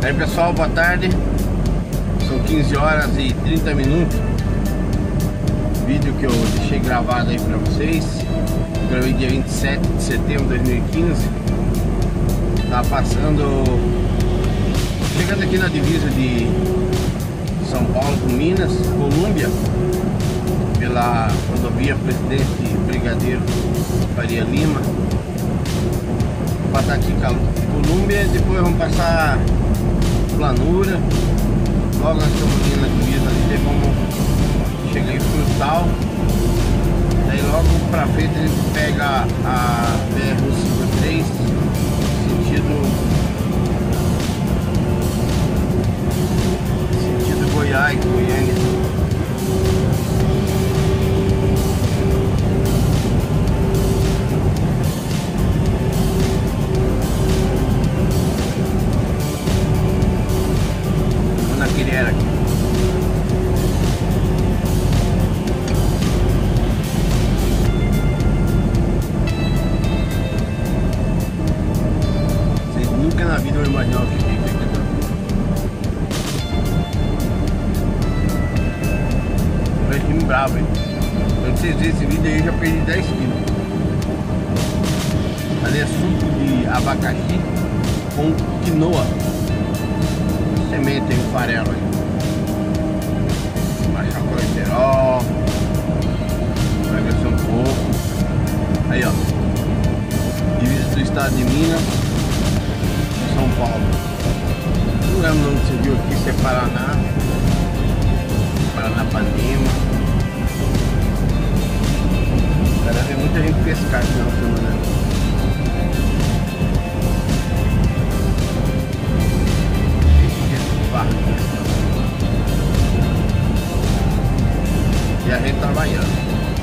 Aí pessoal, boa tarde. São 15 horas e 30 minutos. Vídeo que eu deixei gravado aí pra vocês. Gravei dia 27 de setembro de 2015. Tá passando, chegando aqui na divisa de São Paulo com Minas, Colômbia, pela rodovia Presidente Brigadeiro Faria Lima. Passar aqui Colômbia, depois vamos passar Planura. Logo nós estamos aqui na divisa ali, vamos chegar em Frutal. Daí logo pra frente a gente pega a BR-153 sentido Goiás, Goiânia. Aqui. Vocês nunca na vida vão imaginar o que é isso aqui. Um regime bravo, hein? Quando vocês verem esse vídeo aí, eu já perdi 10 quilos. Ali é suco de abacaxi com quinoa. Semente em farelo aí. Baixar o colesterol. Vai ver um pouco. Aí ó. Divisa do estado de Minas e São Paulo. Não lembro onde você viu aqui, se é Paraná. Paranapanema. Cara, tem muita gente pescar aqui na semana. E a gente trabalhando.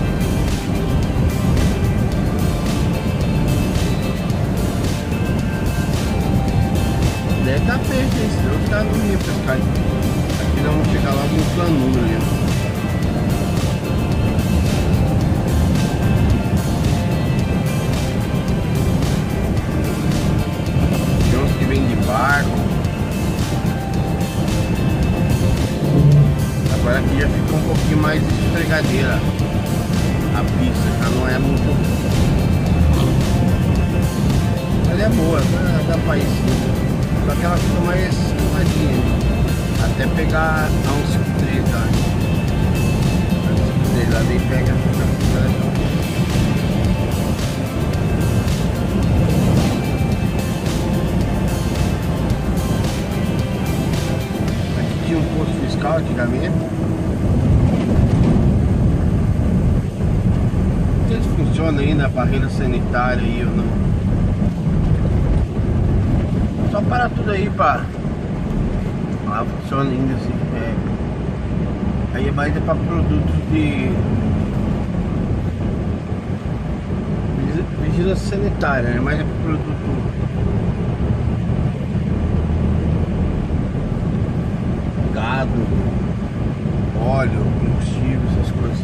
Deve estar peixe, hein? Se os caras não iam pescar. Aqui nós vamos chegar logo no Planura ali. Tem uns que vêm de barco. Agora aqui já ficou um pouquinho mais esfregadeira. A pista já não é muito. Mas é boa, dá pra ir sim. Só que ela fica mais espadinha. Até pegar a 153 lá. A 153 lá daí pega. Aqui tinha um posto fiscal antigamente. Funciona ainda a barreira sanitária aí ou não. Só para tudo aí para lá funciona ainda assim. Aí é mais para produtos de vigilância sanitária, né? Mais é para produto gado, óleo, combustível, essas coisas.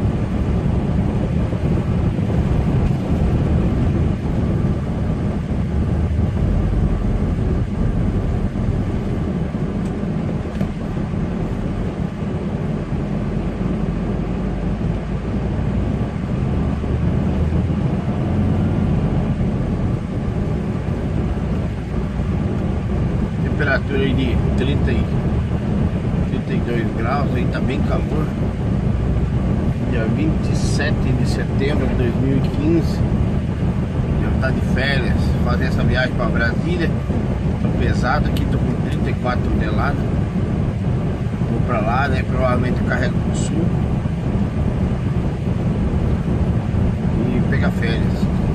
Temperatura aí de 32 graus, aí tá bem calor. Dia 27 de setembro de 2015. Já tá de férias, fazer essa viagem para Brasília. Tô pesado aqui, tô com 34 toneladas. Vou pra lá, né? Provavelmente eu carrego pro sul e pegar férias.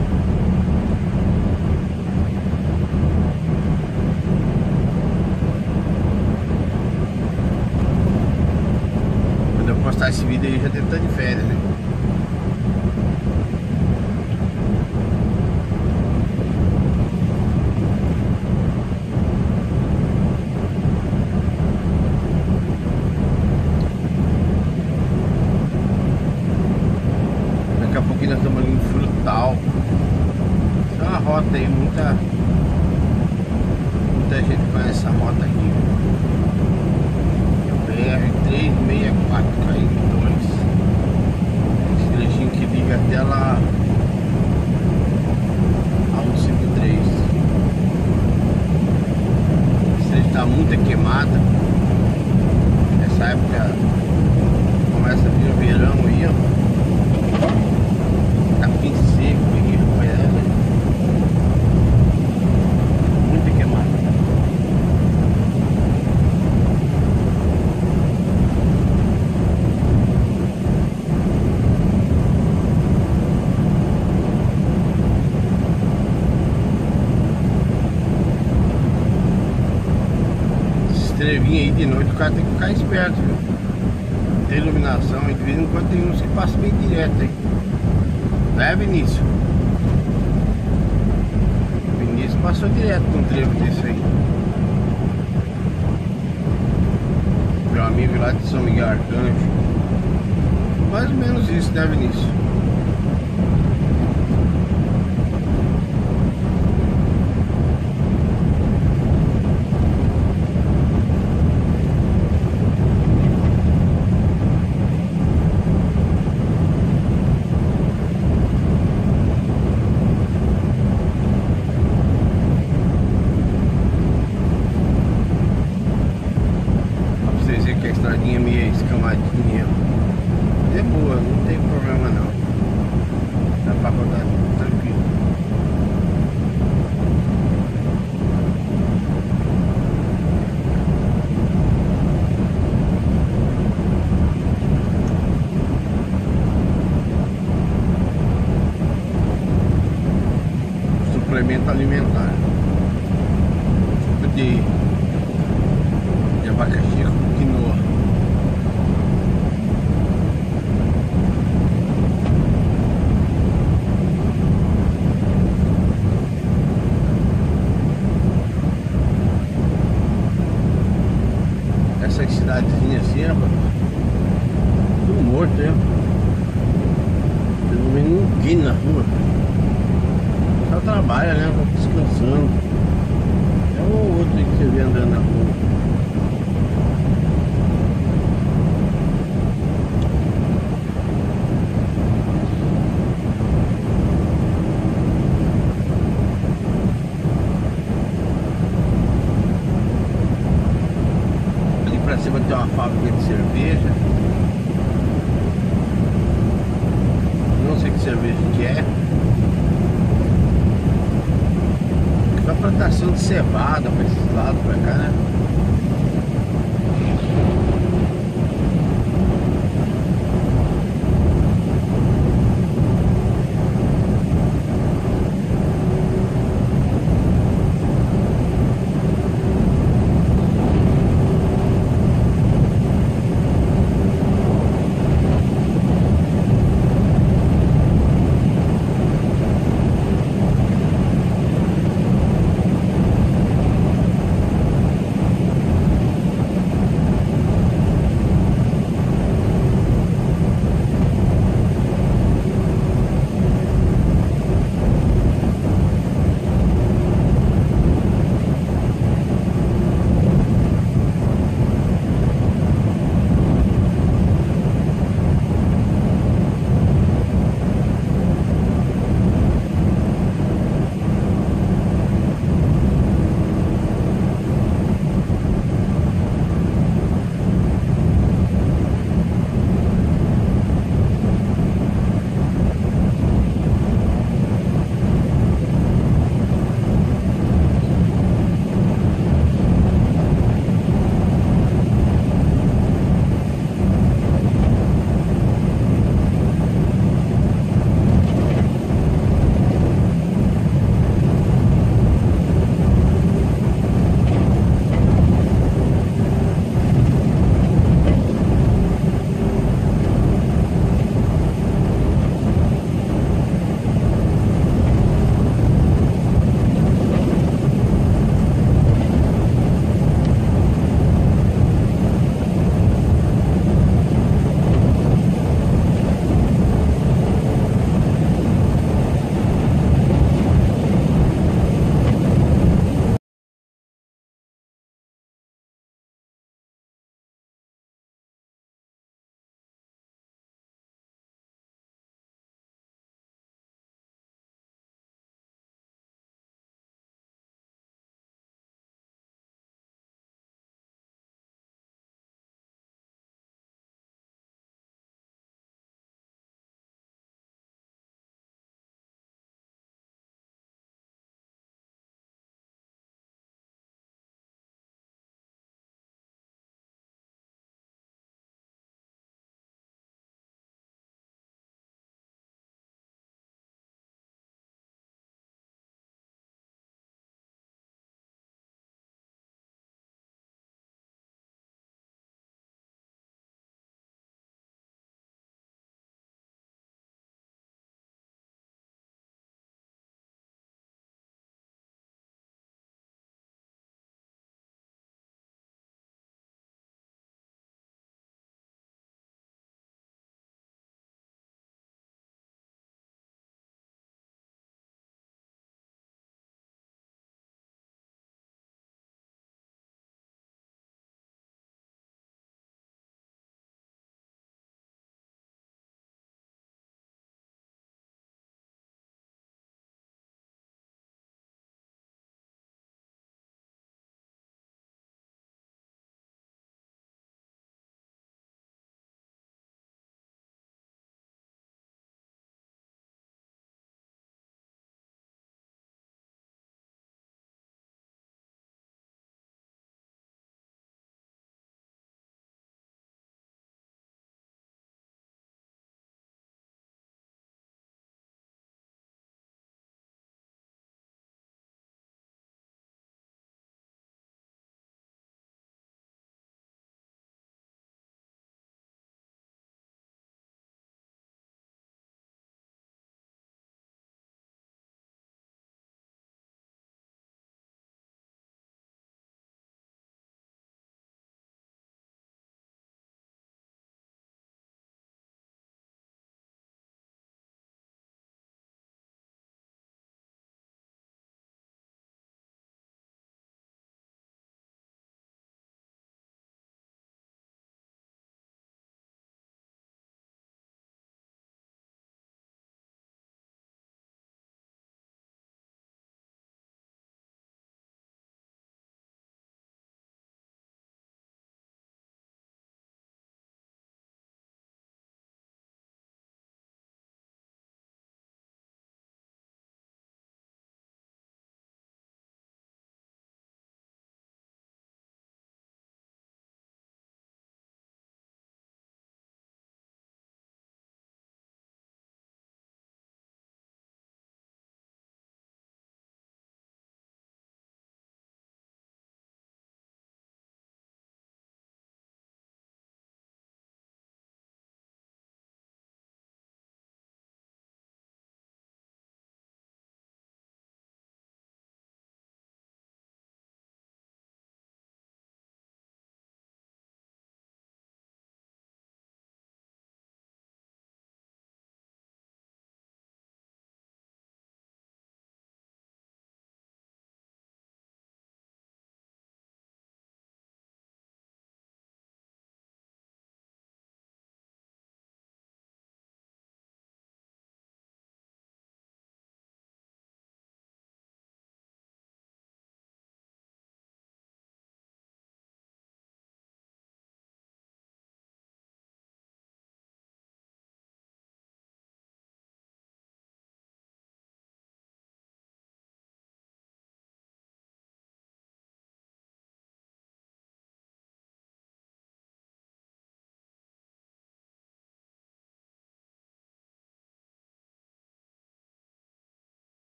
Postar esse vídeo aí já deve estar de férias, né? Daqui a pouquinho nós estamos ali em Frutal. É uma rota aí, muita gente conhece essa moto aqui. É o BR-364 KM2. Esse trechinho que liga até lá a 153. Esse trecho tá muito queimada. Essa época começa a vir o verão aí, ó. Capim seco, peguei com ela. Muito queimada. Esse trevinho aí de noite o cara tem que ficar esperto, viu? Tem iluminação e de vez em quando tem uns que passam bem direto aí. Né, Vinícius? Vinícius passou direto com um trevo desse aí. Meu amigo lá de São Miguel Arcanjo. Mais ou menos isso, né, Vinícius? Que a estradinha meio escamadinha, é boa, não tem problema não, dá pra rodar tranquilo. Suplemento alimentar, tipo de abacaxi com quinoa. Essa cidadezinha assim, rapaz, tudo morto, né? Pelo menos ninguém na rua. Só trabalha, né? Descansando. É um ou outro aí que você vê andando na rua. Pra cima tem uma fábrica de cerveja. Não sei que cerveja que é. Uma plantação de cevada pra esses lados pra cá, né?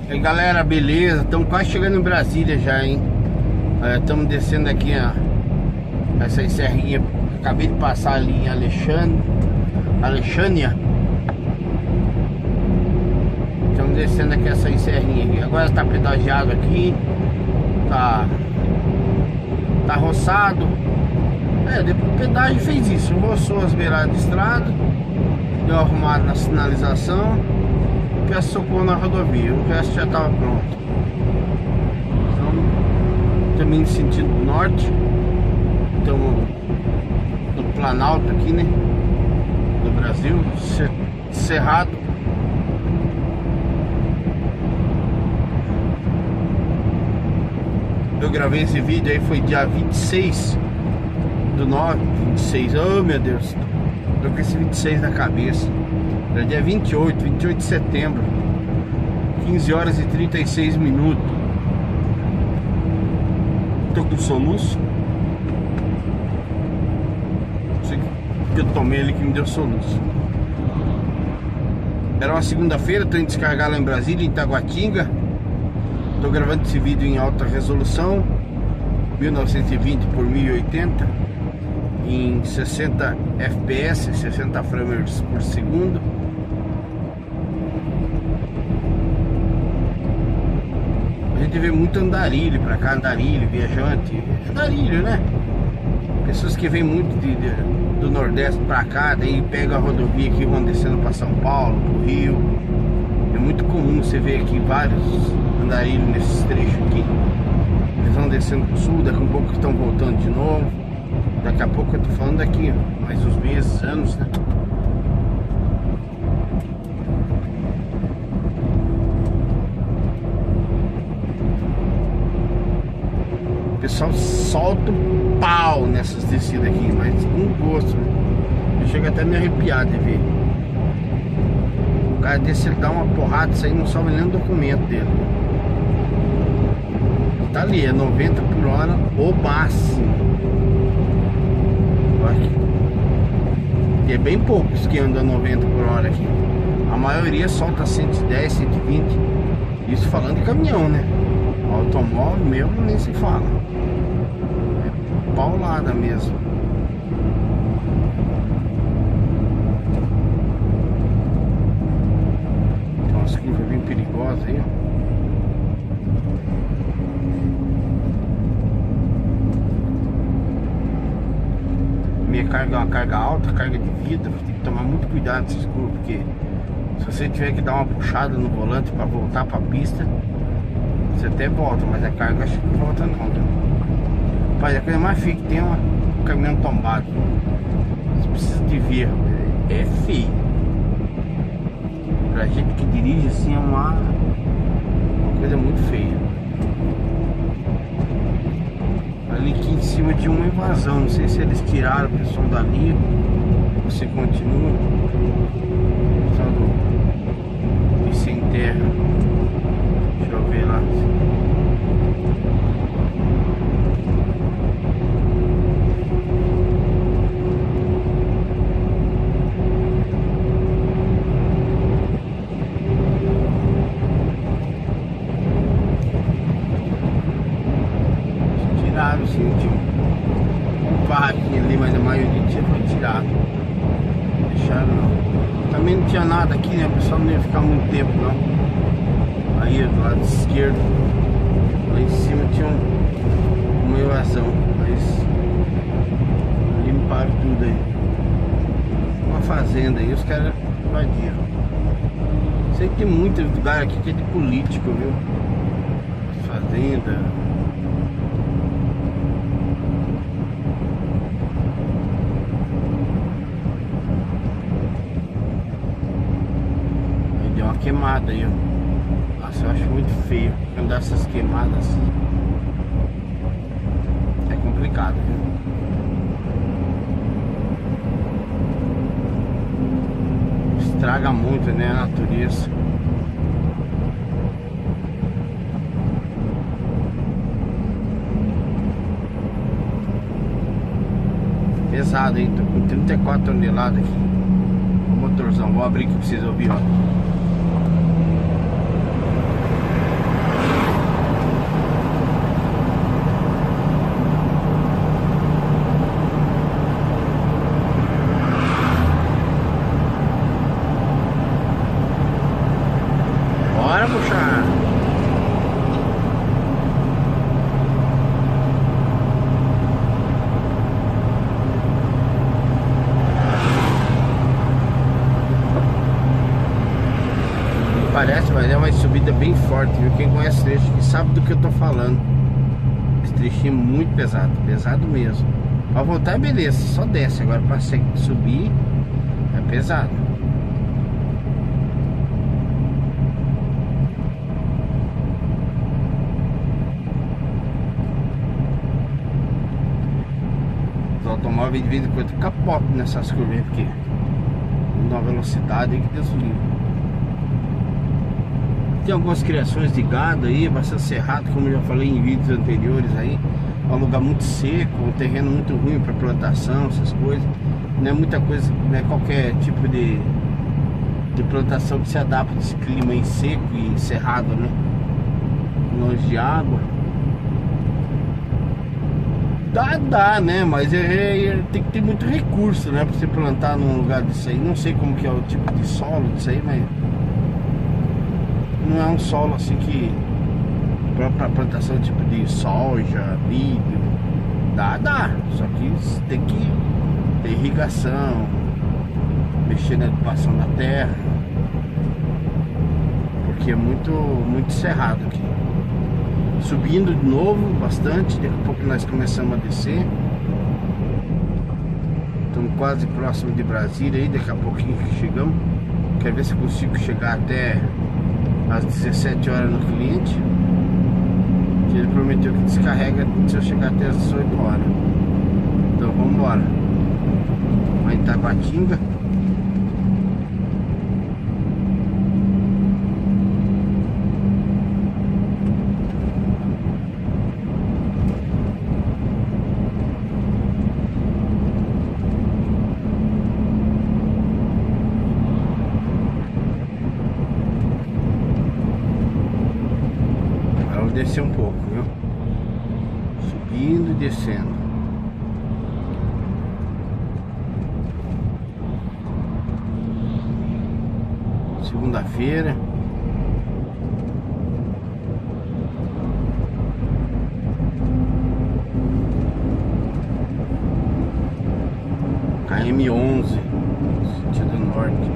E aí galera, beleza? Estamos quase chegando em Brasília já, hein? Estamos descendo aqui, ó, essa serrinha. Acabei de passar ali em Alexandria. Estamos descendo aqui essa serrinha aqui. Agora tá pedagiado aqui. Tá roçado. Depois do pedágio fez isso. Roçou as beiradas de estrada. Deu arrumado na sinalização. Peço socorro na rodovia. O resto já estava pronto. Então, também no sentido norte. Estamos no Planalto aqui, né? Do Brasil. Cerrado. Eu gravei esse vídeo aí, foi dia 26 do 9, 26, oh meu Deus, tô com esse 26 na cabeça. Era dia 28 de setembro, 15 horas e 36 minutos. Tô com soluço. Não sei o que eu tomei ali que me deu soluço. Era uma segunda-feira, tô indo descarregar lá em Brasília, em Taguatinga. Tô gravando esse vídeo em alta resolução, 1920 por 1080, em 60 fps, 60 frames por segundo. A gente vê muito andarilho pra cá, andarilho, viajante, andarilho, né? Pessoas que vêm muito do Nordeste pra cá, daí pegam a rodovia aqui e vão descendo pra São Paulo, pro Rio. É muito comum você ver aqui vários andarilhos nesses trechos aqui. Eles vão descendo pro sul, daqui a pouco estão voltando de novo. Daqui a pouco eu tô falando daqui, mais uns meses, anos, né? O pessoal solta o pau nessas descidas aqui, mas com gosto, né? Eu chego até a me arrepiar de ver. O cara desse, ele dá uma porrada, isso aí não sobe nem o documento dele. Tá ali, é 90 por hora o máximo. E é bem poucos que andam 90 por hora aqui. A maioria solta 110, 120. Isso falando de caminhão, né? O automóvel mesmo nem se fala. É paulada mesmo. Tem umas curvas bem perigosas aí, ó. Minha carga é uma carga alta, carga de vidro. Tem que tomar muito cuidado nessas curvas, porque se você tiver que dar uma puxada no volante para voltar para a pista, você até volta, mas a carga acho que não volta não, né? Rapaz, a coisa mais feia que tem é um caminhão tombado. Você precisa de ver, é feio. Pra gente que dirige assim é uma coisa muito feia. Ali aqui em cima tinha uma invasão, não sei se eles tiraram o pessoal dali. Você continua. Só do sem terra. Deixa eu ver lá. Tiraram sim, tinha um parquinho ali, mas a maioria tinha tirado. Deixaram não. Também não tinha nada aqui, né? O pessoal não ia ficar muito tempo não. Aí do lado esquerdo, lá em cima tinha uma evasão, mas limparam tudo aí. Uma fazenda aí, os caras invadiram. Sei que tem muito lugar aqui que é de político, viu? Fazenda. Deu uma queimada aí, ó. Nossa, eu acho muito feio andar essas queimadas. É complicado, viu? Estraga muito, né, a natureza. Pesado aí, tô com 34 toneladas aqui. O motorzão, vou abrir aqui pra vocês ouvirem, ó. mas é uma subida bem forte, viu? Quem conhece o trecho que sabe do que eu tô falando. Esse trechinho é muito pesado, pesado mesmo. Pra voltar é beleza, só desce. Agora pra subir é pesado. Os automóveis de vez em quando capotam nessas curvas, porque na velocidade que Deus livre. Tem algumas criações de gado aí, bastante cerrado, como eu já falei em vídeos anteriores aí. É um lugar muito seco, um terreno muito ruim para plantação, essas coisas. Não é muita coisa, não é qualquer tipo de plantação que se adapta a esse clima aí seco e cerrado, né? Longe de água. Dá, né? Mas tem que ter muito recurso, né? Pra você plantar num lugar disso aí. Não sei como que é o tipo de solo disso aí, mas não é um solo assim que pra plantação tipo de soja, milho. Dá. Só que tem que ter irrigação, mexer na ocupação da terra, porque é muito cerrado aqui. Subindo de novo bastante, daqui a pouco nós começamos a descer. Estamos quase próximo de Brasília aí, daqui a pouquinho que chegamos. Quero ver se consigo chegar até às 17 horas no cliente. Que ele prometeu que descarrega se eu chegar até às 18 horas. Então vamos embora. Vai em Taguatinga. Descer um pouco, viu? Subindo e descendo. Segunda-feira. KM11, sentido norte.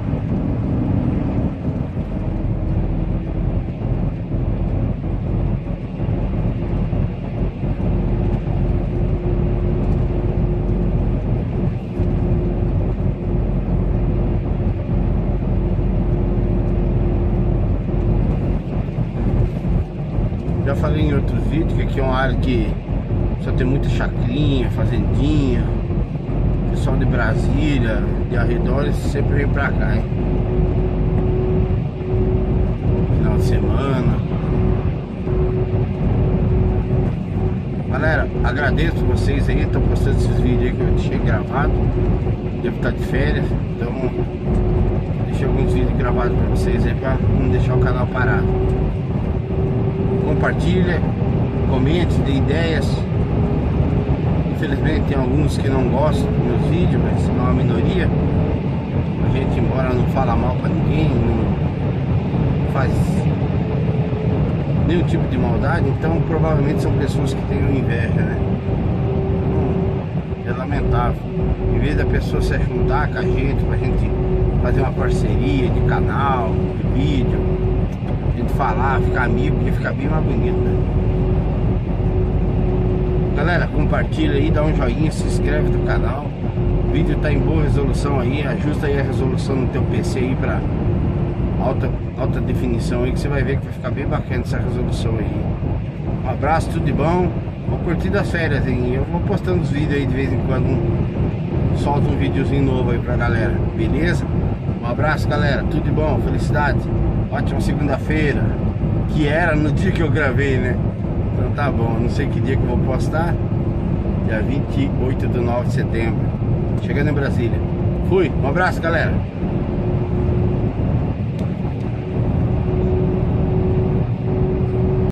Já falei em outros vídeos que aqui é uma área que só tem muita chacrinha, fazendinha. Pessoal de Brasília, de arredores, sempre vem pra cá, hein? Final de semana. Galera, agradeço vocês aí, estão postando esses vídeos aí que eu deixei gravado. Devo estar de férias, então deixei alguns vídeos gravados pra vocês aí pra não deixar o canal parado. Compartilha, comente, dê ideias. Infelizmente tem alguns que não gostam dos meus vídeos, mas é uma minoria. A gente, embora não fala mal pra ninguém, não faz nenhum tipo de maldade, então provavelmente são pessoas que têm inveja, né? Então, é lamentável. Em vez da pessoa se juntar com a gente pra gente fazer uma parceria de canal, de vídeo, a gente falar, ficar amigo, ia ficar bem mais bonito, né? Galera, compartilha aí, dá um joinha, se inscreve no canal. O vídeo tá em boa resolução aí, ajusta aí a resolução no teu PC aí pra alta definição aí, que você vai ver que vai ficar bem bacana essa resolução aí. Um abraço, tudo de bom. Vou curtir das férias, hein? Eu vou postando os vídeos aí de vez em quando, solto um videozinho novo aí pra galera, beleza? Um abraço, galera, tudo de bom, felicidade. Ótima segunda-feira, que era no dia que eu gravei, né? Então tá bom, não sei que dia que eu vou postar. Dia 28 de 9 de setembro, chegando em Brasília. Fui, um abraço, galera.